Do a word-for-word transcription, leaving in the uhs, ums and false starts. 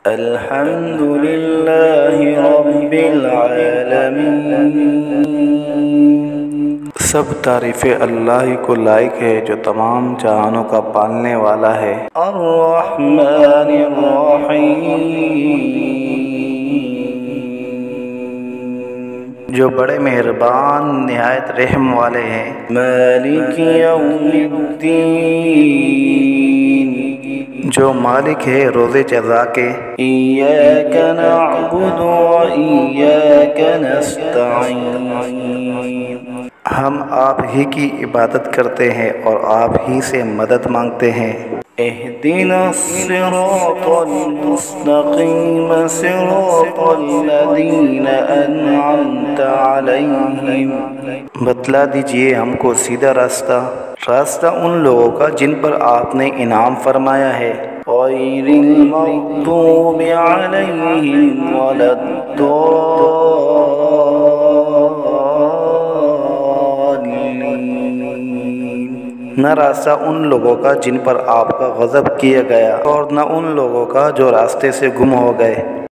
الحمد للہ رب العالمین، سب تعریفیں اللہ کو لائق ہے جو تمام جہانوں کا پالنے والا ہے۔ الرحمن الرحیم، جو بڑے مہربان نہایت رحم والے ہیں۔ مالک یوم الدین، جو مالک ہے روز جزا کے۔ ایاک نعبد و ایاک نستعین، ہم آپ ہی کی عبادت کرتے ہیں اور آپ ہی سے مدد مانگتے ہیں۔ اہدنا الصراط المستقیم صراط الذین انعمت علیہم، بتلا دیجئے ہم کو سیدھا راستہ راستہ ان لوگوں کا جن پر آپ نے انعام فرمایا ہے۔ غیر المغضوب علیہم ولا الضالین، نہ راستہ ان لوگوں کا جن پر آپ کا غضب کیا گیا اور نہ ان لوگوں کا جو راستے سے گم ہو گئے۔